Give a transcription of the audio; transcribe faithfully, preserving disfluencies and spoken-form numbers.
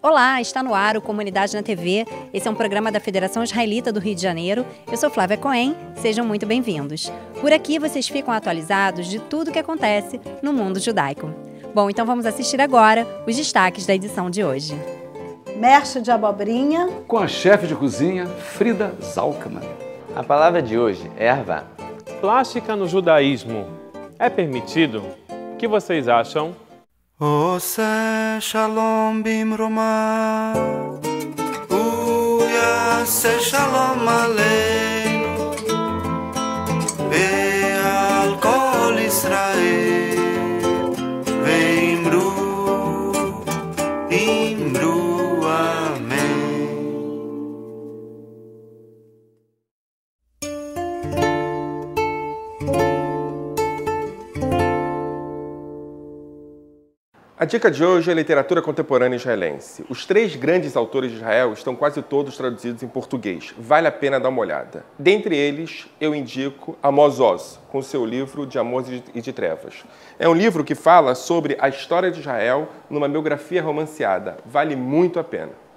Olá, está no ar o Comunidade na T V. Esse é um programa da Federação Israelita do Rio de Janeiro. Eu sou Flávia Cohen, sejam muito bem-vindos. Por aqui vocês ficam atualizados de tudo o que acontece no mundo judaico. Bom, então vamos assistir agora os destaques da edição de hoje. Merche de abobrinha. Com a chefe de cozinha, Frida Zalkman. A palavra de hoje é ervá. Plástica no judaísmo é permitido? O que vocês acham? עושה שלום במרומה ויעשה שלום עלינו ועל כל ישראל ואמרו אמרו אמן. A dica de hoje é literatura contemporânea israelense. Os três grandes autores de Israel estão quase todos traduzidos em português. Vale a pena dar uma olhada. Dentre eles, eu indico Amos Oz, com seu livro De Amor e de Trevas. É um livro que fala sobre a história de Israel numa biografia romanceada. Vale muito a pena.